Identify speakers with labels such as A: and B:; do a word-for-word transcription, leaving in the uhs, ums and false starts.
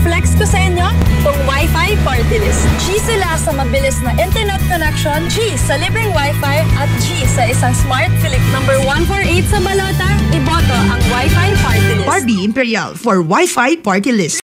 A: i-flex ko sa inyo tong WIFI Partylist. G sila sa mabilis na internet connection, G sa libreng WiFi, at G sa isang smart click. Number one four eight sa balota, iboto ang WIFI Partylist.
B: Barbie Imperial for WIFI Partylist.